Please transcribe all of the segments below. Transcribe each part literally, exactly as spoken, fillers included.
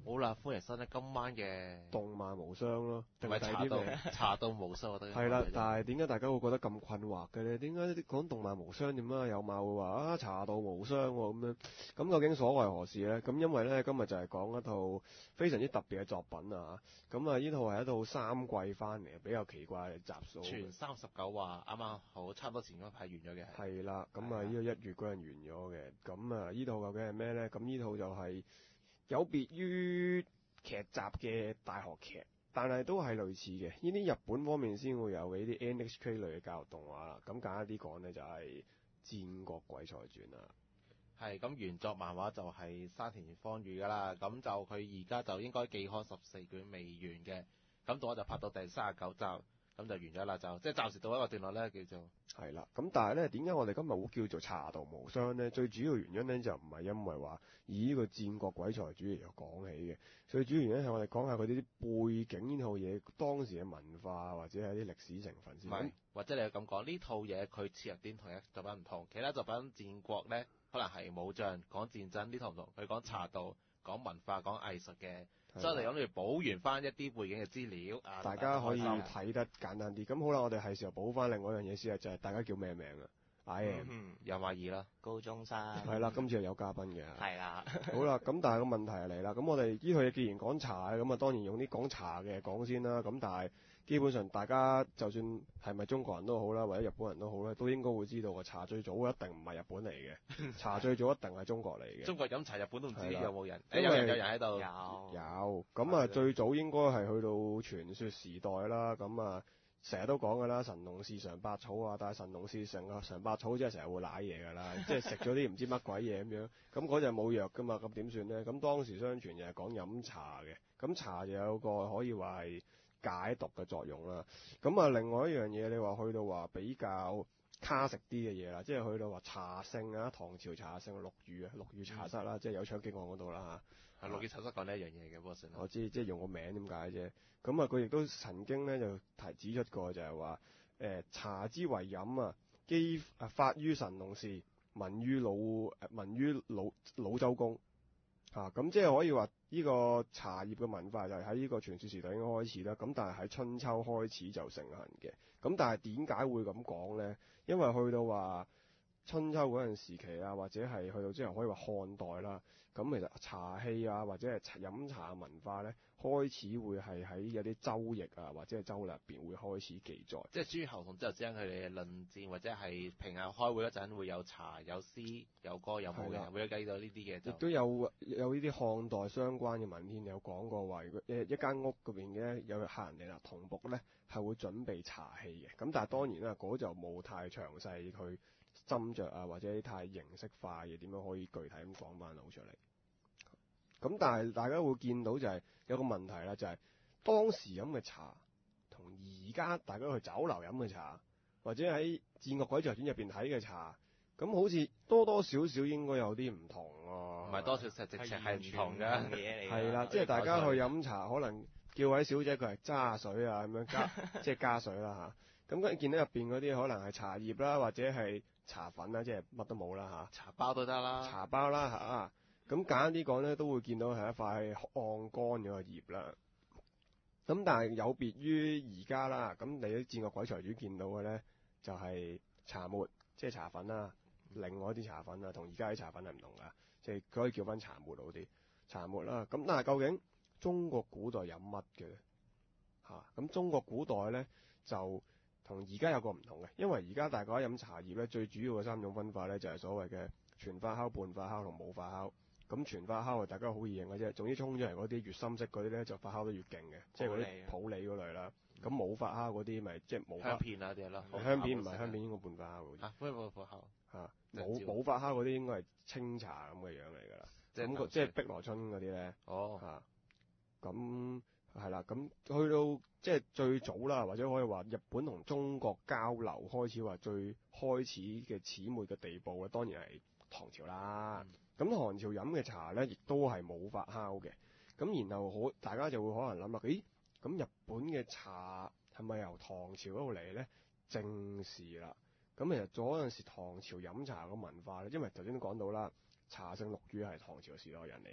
好啦，歡迎收聽今晚嘅動漫無雙咯， 定係茶道茶道無雙，我覺得係啦。但係點解大家會覺得咁困惑嘅咧？點解講動漫無雙點啊？有馬會話啊茶道無雙咁樣，咁究竟所謂何事咧？咁因為咧今日就係講一套非常之特別嘅作品啊！咁啊呢套係一套三季翻嚟，比較奇怪嘅集數。 全三十九話啱啱好，差唔多前嗰排完咗嘅。 係啦，咁啊呢個一月嗰陣完咗嘅。咁啊呢套究竟係咩咧？咁呢套就係有別於劇集嘅大學劇，但係都係類似嘅。呢啲日本方面先會有嘅呢啲 N H K 類嘅教育動畫啦。咁簡單啲講咧，就係《戰國鬼才傳》啦。 係咁，原作漫畫就係山田芳宇噶啦。咁就佢而家就應該季刊十四卷未完嘅。咁到我就拍到第三十九集，咁就完咗啦。就即係暫時到一個段落咧，叫做係啦。咁但係咧，點解我哋今日會叫做茶道無雙咧？最主要原因咧就唔係因為話以呢個戰國鬼才傳嚟講起嘅，最主要原因係我哋講下佢啲背景呢套嘢當時嘅文化或者係啲歷史成分先。 唔係，或者你咁講呢套嘢佢切入點同一作品唔同，其他作品戰國咧可能係武將講戰爭，呢套唔同，佢講茶道。講文化、講藝術嘅，所以我哋諗住補完翻一啲背景嘅資料啊， 大家可以睇得簡單啲。咁好啦，我哋係時候補翻另外一樣嘢先啊，就係、是、大家叫咩名啊 ？I am 有馬二啦， 高中生係啦，今次係有嘉賓嘅。 係啦， 好啦，咁但係個問題係嚟啦，咁我哋呢套嘢既然講茶，咁啊當然用啲講茶嘅講先啦。咁但係基本上大家就算係咪中國人都好啦，或者日本人都好咧，都應該會知道個茶最早一定唔係日本嚟嘅，茶最早一定係中國嚟嘅。 中國飲茶，日本都唔知有冇人， 因為有人有人喺度。 有有，咁啊最早應該係去到傳說時代啦，咁啊。成日都講㗎啦，神農氏嘗百草啊，但係神農氏嘗嘗百草即係成日會舐嘢㗎啦，即係食咗啲唔知乜鬼嘢咁樣，咁嗰陣冇藥㗎嘛，咁點算咧？咁當時相傳又係講飲茶嘅，咁茶就有個可以話係解毒嘅作用啦。咁啊，另外一樣嘢你話去到話比較卡食啲嘅嘢啦，即係去到話茶聖啊，唐朝茶聖陸羽啊，陸羽茶室啦，嗯、即係有槍擊案嗰度啦嚇。 係陸羽茶室講呢一樣嘢嘅，不過算啦。 我知，即係用個名點解啫。咁啊，佢亦都曾經咧就提指出過就係話，誒、呃、茶之為飲啊，基啊發於神農氏，聞於魯誒聞於魯魯周公。啊，咁即係可以話呢個茶葉嘅文化就係喺呢個傳說時代已經開始啦。咁但係喺春秋開始就盛行嘅。咁但係點解會咁講咧？因為去到話春秋嗰陣時期啊，或者係去到之後可以話漢代啦，咁其實茶器啊，或者係飲茶嘅文化咧，開始會係喺有啲周易啊，或者係周禮入邊會開始記載。 即係諸侯同之後之間佢哋論戰或者係平日開會嗰陣會有茶、有詩、有歌、有舞嘅，會有計到呢啲嘅。 亦都有有呢啲漢代相關嘅文獻有講過話，如果誒一間屋嗰邊嘅有客人嚟啦，同僕咧係會準備茶器嘅。咁但係當然啦，嗰就冇太詳細去斟酌啊，或者太形式化嘅點樣可以具體咁講翻到出嚟。咁但係大家會見到就係有個問題啦，就係當時飲嘅茶同而家大家去酒樓飲嘅茶，或者喺《戰國鬼才傳》入邊睇嘅茶，咁好似多多少少應該有啲唔同喎。 唔係多少，實直情係唔同嘅嘢嚟。 係啦，即係大家去飲茶，可能叫位小姐佢係揸水啊咁樣加，即係加水啦嚇。咁跟住見到入邊嗰啲可能係茶葉啦，或者係茶粉啦，即係乜都冇啦嚇。 茶包都得啦。 茶包啦嚇。咁簡單啲講咧，都會見到係一塊烘乾咗嘅葉啦。咁但係有別於而家啦，咁你喺《戰國鬼才傳》見到嘅咧，就係茶末，即係茶粉啦。另外一啲茶粉啊，同而家啲茶粉係唔同噶，即係佢可以叫翻茶末好啲茶末啦。咁但係究竟中國古代飲乜嘅咧？嚇，咁中國古代咧就同而家有個唔同嘅，因為而家大家飲茶葉咧，最主要嘅三種分法咧就係所謂嘅全發酵、半發酵同冇發酵。咁全發酵啊，大家好易認嘅啫。總之沖出嚟嗰啲越深色嗰啲咧，就發酵得越勁嘅，即係嗰啲普洱嗰類啦。咁冇發酵嗰啲咪即係冇香片啊啲啦。 香片唔係香片，應該半發酵嘅。 啊，咩冇發酵？ 嚇，冇冇發酵嗰啲應該係清茶咁嘅樣嚟㗎啦。咁即係碧螺春嗰啲咧。哦。嚇，咁係啦，咁去到即係最早啦，或者可以話日本同中國交流開始話最開始嘅始末嘅地步嘅，當然係唐朝啦。咁、嗯、唐朝飲嘅茶咧，亦都係冇發酵嘅。咁然後好，大家就會可能諗啦，咦？咁日本嘅茶係咪由唐朝嗰度嚟咧？正是啦。咁其實嗰陣時唐朝飲茶個文化咧，因為頭先都講到啦，茶聖陸羽係唐朝時代人嚟嘅。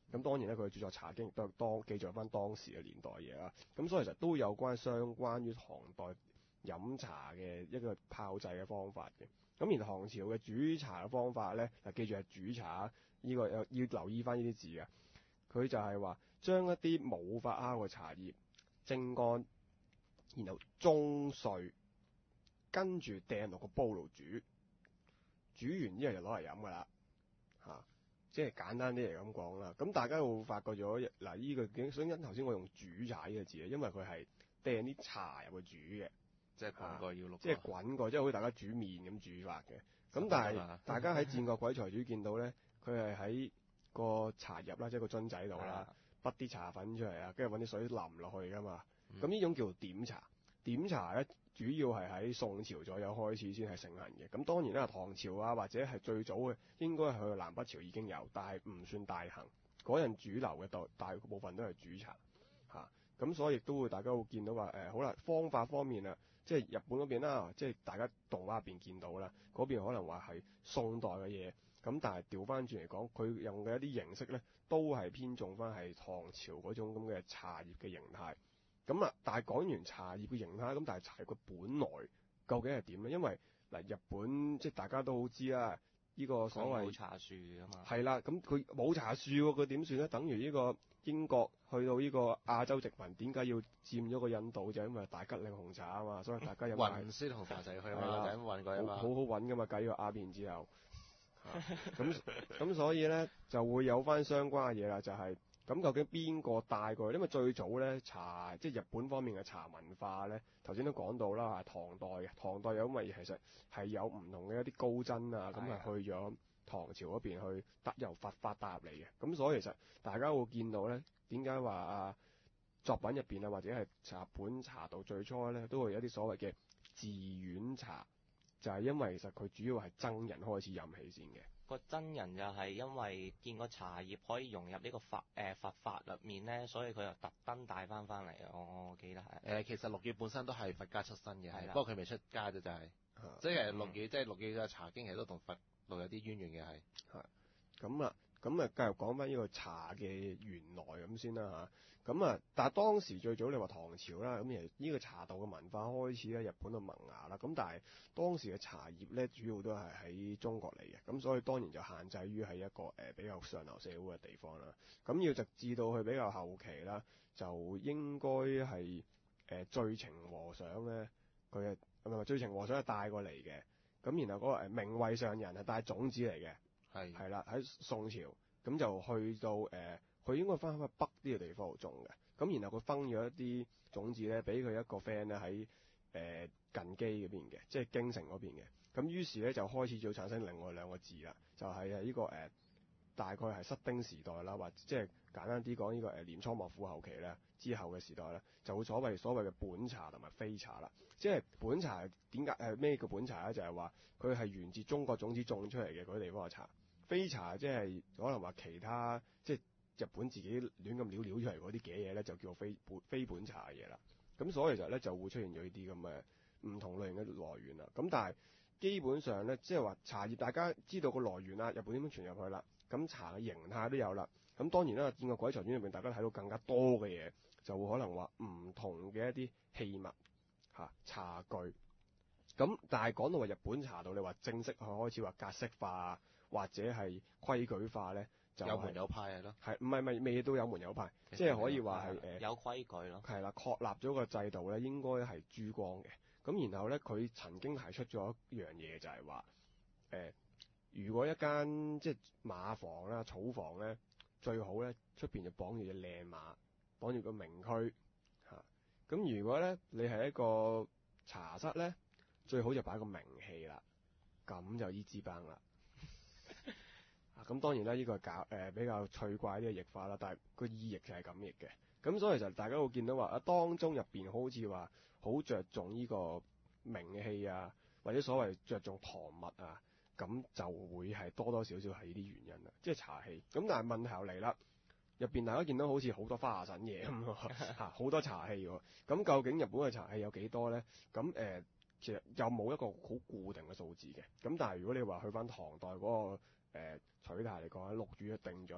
咁當然咧，佢嘅著作《茶經》亦都係當記載翻當時嘅年代嘢啦。咁所以其實都有關相關於唐代飲茶嘅一個炮製嘅方法嘅。咁而唐朝嘅煮茶嘅方法咧，嗱記住係煮茶，呢、這個有要留意翻呢啲字嘅。佢就係話將一啲冇發酵嘅茶葉蒸乾，然後舂碎，跟住掟落個煲度煮，煮完之後就攞嚟飲噶啦，嚇、啊，即係簡單啲嚟咁講啦。咁大家會發覺咗嗱，呢、這個所以因頭先我用煮茶呢個字啊，因為佢係掟啲茶入去煮嘅， 即係滾過要淥， 即係滾過，即係好似大家煮麵咁煮法嘅。咁但係大家喺戰國鬼才主見到咧，佢係喺個茶入啦，即係個樽仔度啦，滗啲茶粉出嚟啊，跟住揾啲水淋落去噶嘛。咁呢、嗯、種叫做點茶。點茶咧，主要係喺宋朝左右開始先係盛行嘅。咁當然啦，唐朝啊或者係最早嘅，應該係去南北朝已經有，但係唔算大行。嗰陣主流嘅大大部分都係煮茶嚇。咁、啊、所以亦都會大家會見到話誒、呃，好啦，方法方面啊，即係日本嗰邊啦，即係大家動畫入邊見到啦，嗰邊可能話係宋代嘅嘢。咁但係調翻轉嚟講，佢用嘅一啲形式咧，都係偏重翻係唐朝嗰種咁嘅茶葉嘅形態。咁啊，但係講完茶葉嘅形態，咁但係茶葉佢本來究竟係點咧？因為嗱，日本即係大家都好知啦，呢、這個所謂冇茶樹啊嘛。 係啦，咁佢冇茶樹喎，佢點算咧？等於呢個英國去到呢個亞洲殖民，點解要佔咗個印度？就係、因為大吉嶺紅茶啊嘛，所以大家有運輸紅茶就係去啊嘛，就咁運過啊嘛， 好好好揾噶嘛，計個鴉片之後，咁咁、啊、所以咧就會有翻相關嘅嘢啦，就係、是。咁究竟邊個帶過去？因為最早咧茶，即係日本方面嘅茶文化咧，頭先都講到啦，係唐代嘅。唐代有因為其實係有唔同嘅一啲高僧啊，咁係的去咗唐朝嗰邊去得由佛法帶入嚟嘅。咁所以其實大家會見到咧，點解話啊作品入邊啊，或者係日本茶道最初咧，都會有一啲所謂嘅寺院茶，就係、是、因為其實佢主要係僧人開始飲起先嘅。 個真人就係因為見個茶葉可以融入呢個佛誒、呃、佛法入面咧，所以佢又特登帶翻翻嚟。我我記得係誒、 呃，其實陸羽本身都係佛家出身嘅，係的，不過佢未出家啫，就係、是， 的即係陸羽，即係陸羽嘅茶經其實都同佛道有啲淵源嘅，係。 係，咁啊，咁啊，繼續講翻呢個茶嘅原來咁先啦嚇。咁啊，但係當時最早你話唐朝啦，咁其實呢個茶道嘅文化開始喺日本度萌芽啦。咁但係當時嘅茶葉咧，主要都係喺中國嚟嘅，咁所以當然就限制於喺一個誒、呃、比較上流社會嘅地方啦。咁要直至到去比較後期啦，就應該係誒醉澄和尚咧，佢係唔係醉澄和尚係帶過嚟嘅。咁然後嗰、那個誒明惠上人係帶種子嚟嘅，係係啦，喺宋朝咁就去到誒。呃佢應該翻去北啲嘅地方度種嘅，咁然後佢分咗一啲種子咧，俾佢一個 friend 咧喺誒近畿嗰邊嘅，即係京城嗰邊嘅。咁於是咧就開始咗產生另外兩個字啦，就係誒呢個誒、呃、大概係室町時代啦，或者即係簡單啲講呢個誒鎌倉幕府後期咧之後嘅時代咧，就會所謂所謂嘅本茶同埋非茶啦。即係本茶點解誒咩叫本茶咧？就係話佢係源自中國種子種出嚟嘅嗰啲地方嘅茶。非茶即係可能話其他即係。日本自己亂咁料料出嚟嗰啲嘅嘢咧，就叫非本非本茶嘅嘢啦。咁所以其實咧就會出現咗呢啲咁嘅唔同類型嘅來源啦。咁但係基本上咧，即係話茶葉大家知道個來源啦，日本點樣傳入去啦。咁茶嘅形態都有啦。咁當然啦，見過《鬼才傳》入面，大家睇到更加多嘅嘢，就會可能話唔同嘅一啲器物嚇、啊、茶具。咁但係講到話日本茶道，你話正式去開始話格式化或者係規矩化咧？就是、 有門有派係咯， 係唔係咪未到有門有派，即係可以話係誒有規矩咯， 係啦，確立咗個制度咧，應該係珠光嘅。咁然後咧，佢曾經提出咗一樣嘢，就係話誒，如果一間即係馬房啦、草房咧，最好咧出邊就綁住隻靚馬，綁住個名區嚇。咁、啊、如果咧你係一個茶室咧，最好就擺個名器啦，咁就依支棒啦。咁當然啦，呢、這個係搞誒、呃、比較趣怪啲嘅譯法啦，但係個意譯就係咁譯嘅。咁所以其實大家會見到話啊，當中入邊好似話好着重呢個名氣啊，或者所謂着重堂物啊，咁就會係多多少少係呢啲原因啦，即係茶器。咁但係問題又嚟啦，入邊大家見到好似好多花神嘢咁喎，嚇好多茶器喎。咁究竟日本嘅茶器有幾多咧？咁誒、呃，其實又冇一個好固定嘅數字嘅。咁但係如果你話去翻唐代嗰、那個、呃取態嚟講咧，陸羽定咗咧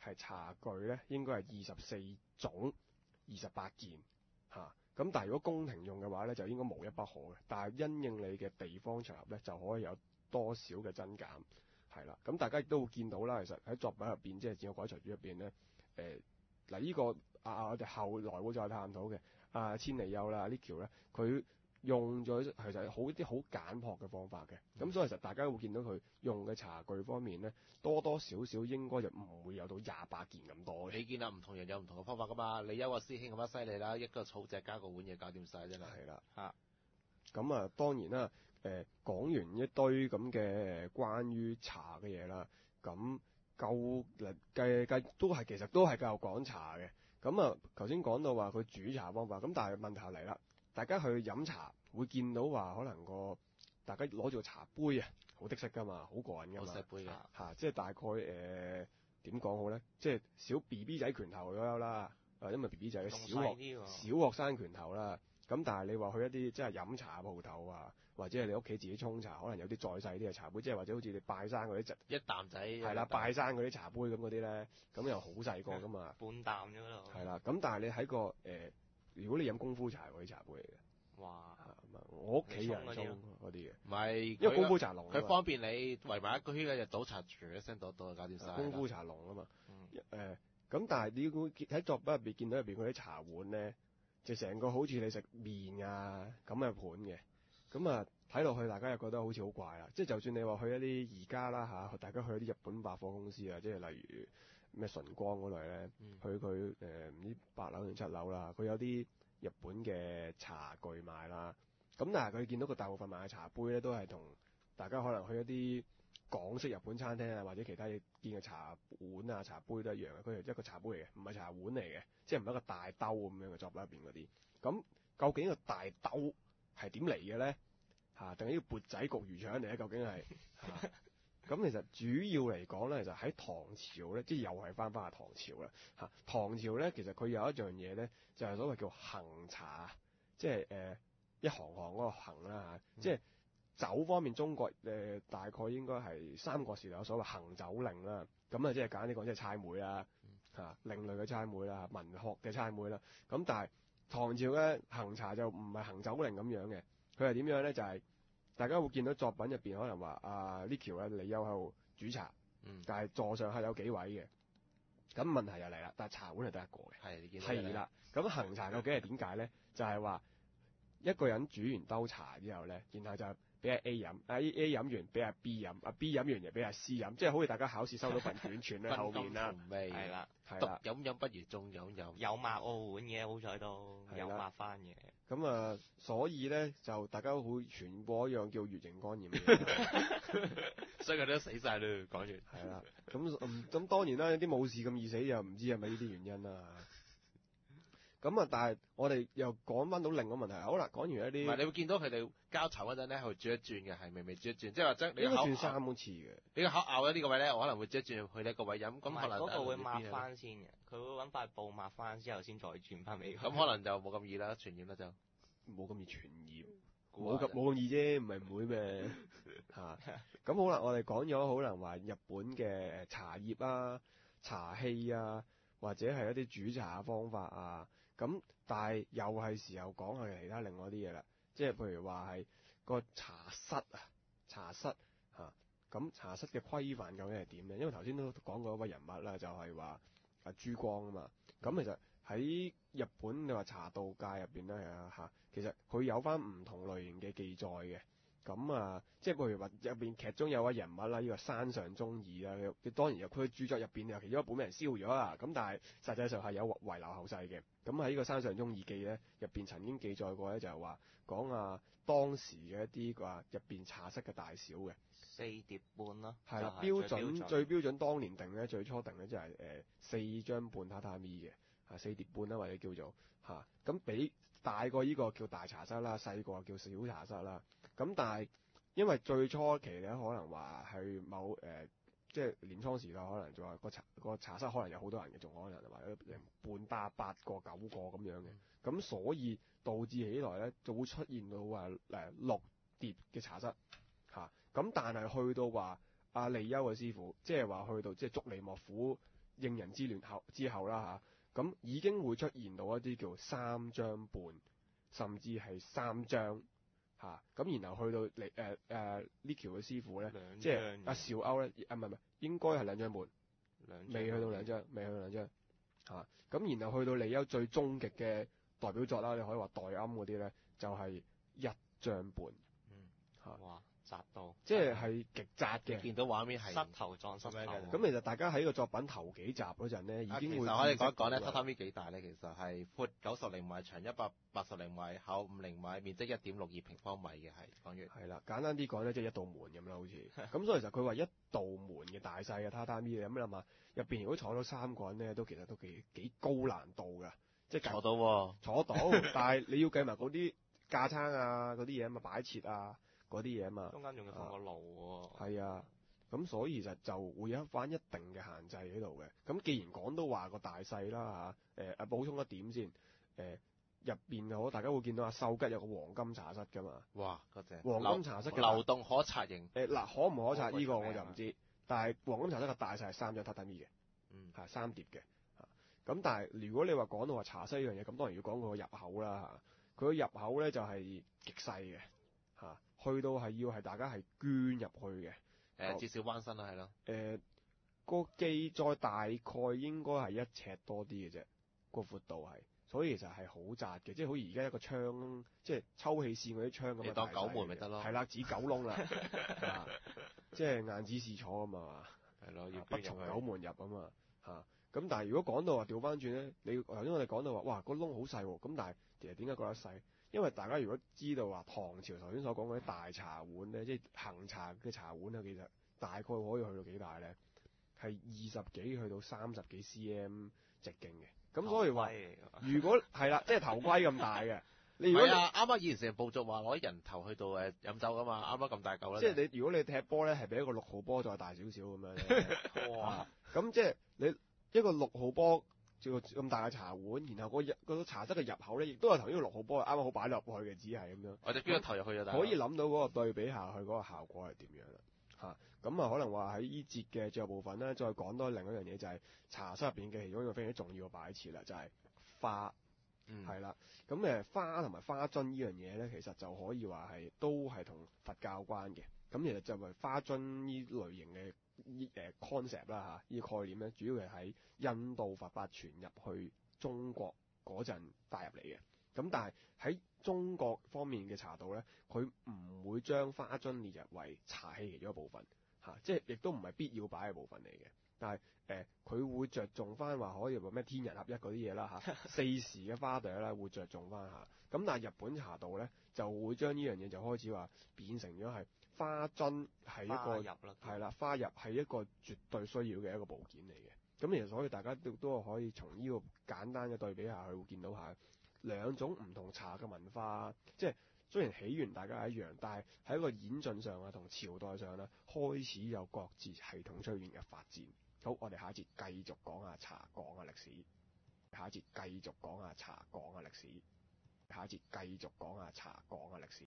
係茶具咧，應該係二十四種二十八件嚇。咁、啊、但係如果宮廷用嘅話咧，就應該無一不可嘅。但係因應你嘅地方場合咧，就可以有多少嘅增減係啦。咁大家亦都會見到啦，其實喺作品入邊，即係《戰國鬼才傳》入邊咧，誒嗱呢個啊我哋後來會再探討嘅啊千里丘啦呢條咧，佢用咗其實好啲好簡樸嘅方法嘅。咁、嗯、所以其實大家會見到佢用嘅茶具方面咧，多多少少應該就唔會有到廿八件咁多嘅。 你見啦，唔同人有唔同嘅方法噶嘛。李休個師兄咁樣犀利啦，一個草席加個碗嘢搞掂晒真係。 係啦嚇。 咁啊，當然啦，誒、呃、講完一堆咁嘅關於茶嘅嘢啦，咁夠嚟計計都係其實都係繼續講茶嘅。咁啊，頭先講到話佢煮茶方法，咁但係問題嚟啦，大家去飲茶會見到話可能個大家攞住個茶杯啊，好的色噶嘛，好過癮噶嘛， 好細杯嘅嚇、啊，即係大概誒點講好咧，即係小 B B 仔拳頭左右啦，啊，因為 B B 仔小學小學生拳頭啦。咁但係你話去一啲即係飲茶鋪頭啊，或者係你屋企自己沖茶，可能有啲再細啲嘅茶杯，即係或者好似你拜山嗰啲一啖仔係啦，拜山嗰啲茶杯咁嗰啲咧，咁又好細個噶嘛， 半啖啫咯。 係啦，咁但係你喺個誒、呃，如果你飲功夫茶嗰啲茶杯嚟嘅， 哇！ 我屋企人沖嗰啲嘅， 唔係， 因為功夫茶濃， 佢方便你圍埋一個圈嘅就倒茶，啜一聲倒倒就搞掂晒。 功夫茶濃啊嘛，誒、 嗯， 咁、呃、但係你會喺作品入邊見到入邊嗰啲茶碗咧。就成個好似你食麵啊咁嘅盤嘅，咁啊睇落去大家又覺得好似好怪啦。即係就算你話去一啲而家啦嚇，大家去一啲日本百貨公司啊，即係例如咩純光嗰類咧， 嗯、 去佢誒唔知八樓定七樓啦，佢有啲日本嘅茶具賣啦。咁但係佢見到個大部分賣嘅茶杯咧，都係同大家可能去一啲港式日本餐廳啊，或者其他嘢見嘅茶碗啊、茶杯都一樣嘅，佢係一個茶杯嚟嘅，唔係茶碗嚟嘅，即係唔係一個大兜咁樣嘅作品入邊嗰啲。咁究竟個大兜係點嚟嘅咧？嚇、啊，定係呢個缽仔焗魚腸嚟咧？究竟係嚇？咁、啊、其實主要嚟講咧，就喺唐朝咧，即係又係翻返下唐朝啦。嚇、啊，唐朝咧其實佢有一樣嘢咧，就係、是、所謂叫行茶，即係誒、呃、一行行嗰個行啦嚇、啊，即係。酒方面，中國誒、呃、大概應該係三國時代有所謂行酒令啦，咁啊即係簡單啲講，即係猜枚啦，嚇、啊、另類嘅猜枚啦，文學嘅猜枚啦。咁但係唐朝嘅行茶就唔係行酒令咁樣嘅，佢係點樣咧？就係、是、大家會見到作品入邊可能話啊呢條咧李休喺度煮茶， 嗯、 但係座上係有幾位嘅，咁問題又嚟啦，但係茶碗係得一個嘅， 係你見到係啦。咁行茶究竟係點解咧？就係、是、話一個人煮完兜茶之後咧，然後就俾阿 A 飲，阿 A 飲完俾阿 B 飲，阿 B 飲完又俾阿 C 飲，即係好似大家考試收到份卷傳喺後面啦。 係啦， 係啦， 飲飲不如眾飲飲。 有抹澳碗嘅，好彩都有抹翻嘅。 咁啊，所以咧就大家會傳播一樣叫乙型肝炎嘅， 所以佢哋都死晒啦。講完係啦，咁咁、嗯、當然啦，有啲冇事咁易死又唔知係咪呢啲原因啦。咁啊，但係我哋又講翻到另一個問題。好啦，講完一啲， 唔係你會見到佢哋交茶嗰陣咧，佢轉一轉嘅，係微微轉一轉，即係話將你口轉三次嘅。 你個口咬咗呢個位咧，我可能會轉一轉去呢個位飲，咁可能嗰個會抹翻先嘅，佢會揾塊布抹翻之後先再轉翻俾佢。 咁可能就冇咁易啦，傳染啦就冇咁易傳染，冇咁冇咁易啫，唔係唔會咩嚇。咁好啦，我哋講咗可能話日本嘅茶葉啊、茶器啊，或者係一啲煮茶嘅方法啊。咁，但係又係時候講下其他另外啲嘢啦，即係譬如話係個茶室啊，茶室嚇，咁、啊、茶室嘅規範究竟係點咧？因為頭先都講過一位人物啦，就係話阿珠光啊嘛。咁其實喺日本你話茶道界入邊咧嚇，其實佢有翻唔同類型嘅記載嘅。咁啊，即係譬如話入邊劇中有位人物啦，呢、這個山上忠義啦，佢當然有佢著作入邊有其中一本俾人燒咗啦。咁但係實際上係有遺留後世嘅。咁喺呢個山上忠義記咧入邊曾經記載過咧，就係話講啊當時嘅一啲話入邊茶室嘅大小嘅四碟半咯， 係啦， 標標準最標準當年定咧，最初定咧就係、是、誒、呃、四張半榻榻米嘅嚇，四碟半啦，或者叫做嚇，咁、啊、比大過呢個叫大茶室啦，細個叫小茶室啦。咁但係因為最初期咧，可能話係某誒、呃，即係鎌倉時代，可能就話個茶個茶室可能有好多人嘅，仲可能話有半打八個九個咁樣嘅，咁、嗯、所以導致起來咧就會出現到話誒、呃、六碟嘅茶室嚇。咁、啊、但係去到話阿利休嘅師傅，即係話去到即係足利幕府應人之亂後之後啦嚇，咁、已經會出現到一啲叫三張半，甚至係三張嚇，咁、然後去到嚟誒誒呢橋嘅師傅咧，即係阿邵歐咧，啊唔係唔係，應該係兩張半，未去到兩張，未去到兩張嚇，咁、然後去到利優最終極嘅代表作啦，你可以話代庵嗰啲咧，就係、一張半， 嗯嚇， 哇，窄到， 即係係極窄嘅。 見到畫面係膝頭撞膝頭咁樣嘅咁其實大家喺個作品頭幾集嗰陣咧，已啊， 經會其實可以講一講咧， 知識到榻榻米幾大咧？其實係闊九十厘米，長一百八十厘米，厚五厘米，面積一點六二平方米嘅係講完。 係啦，簡單啲講咧，即係一道門咁啦，好似。咁所以其實佢話一道門嘅大細嘅榻榻米，你諗諗下，入邊如果坐到三個人咧，都其實都幾幾高難度㗎，即係坐到喎， 坐到，但係你要計埋嗰啲架撐啊，嗰啲嘢啊嘛，擺設啊，嗰啲嘢啊嘛。 中間仲要放個爐喎。 係啊，咁所以其實就會有一翻一定嘅限制喺度嘅。咁既然講到話個大細啦嚇，誒、啊補充一點先，誒入邊好，大家會見到阿秀吉有個黃金茶室㗎嘛。 哇嗰只黃金茶室嘅流動可拆型， 誒嗱、可唔可拆呢個我我就唔知，但係黃金茶室嘅大細係三張榻榻米嘅， 嗯， 係三疊嘅嚇。咁但係如果你話講到話茶室呢樣嘢，咁當然要講佢個入口啦嚇。佢個入口咧就係極細嘅嚇，去到係要係大家係捐入去嘅。 誒至少彎身啦，係咯， 誒、個記載大概應該係一尺多啲嘅啫，個闊度係，所以其實係好窄嘅，即係好似而家一個窗，即係抽氣扇嗰啲窗咁嘅大細你當九門咪得咯係啦，指九窿啦，啊即係硬指示坐啊嘛， 係咯，要不捐入去從九門入啊嘛，嚇、咁但係如果講到話調翻轉咧，你頭先我哋講到話，哇個窿好細喎，咁但係其實點解覺得細？因為大家如果知道話唐朝頭先所講嗰啲大茶碗咧，即係行茶嘅茶碗啊，其實大概可以去到幾大咧？係二十幾去到三十幾 cm 直徑嘅，咁所以話如果係啦，即係頭盔咁大嘅，你如果你係啊，啱啱以前成部族話攞啲人頭去到誒飲酒噶嘛，啱啱咁大嚿啦， 即係你如果你踢波咧，係比一個六號波再大少少咁樣咧， 哇！ 咁即係你一個六號波照咁大嘅茶碗，然後個入個茶室嘅入口咧，亦都係同呢個六號波啱啱好擺落去嘅，只係咁樣。 我哋捐個頭入去就得， 可以諗到嗰個對比下去嗰個效果係點樣啦。嚇，咁啊可能話喺呢節嘅最後部分咧，再講多另一樣嘢就係、茶室入邊嘅其中一個非常之重要嘅擺設啦，就係、花， 嗯， 係啦、咁誒花同埋花樽呢樣嘢咧，其實就可以話係都係同佛教關嘅。咁其實就係花樽呢類型嘅呢誒 concept 啦嚇，呢個概念咧，主要係喺印度佛法傳入去中國嗰陣帶入嚟嘅。咁但係喺中國方面嘅茶道咧，佢唔會將花樽列入為茶器其中一部分嚇、啊，即係亦都唔係必要擺嘅部分嚟嘅。但係誒，佢、呃、會着重翻話可以話咩天人合一嗰啲嘢啦嚇，四時嘅花朵咧會着重翻下。咁但係日本茶道咧就會將呢樣嘢就開始話變成咗係花樽係一個係啦，花入係一個絕對需要嘅一個部件嚟嘅。咁其實所以大家都都可以從呢個簡單嘅對比下去會見到下。兩種唔同茶嘅文化，即係雖然起源大家係一樣，但係喺一個演進上啊，同朝代上咧，開始有各自系統出現嘅發展。好，我哋下一節繼續講下茶講下歷史。下一節繼續講下茶講下歷史。下一節繼續講下茶講下歷史。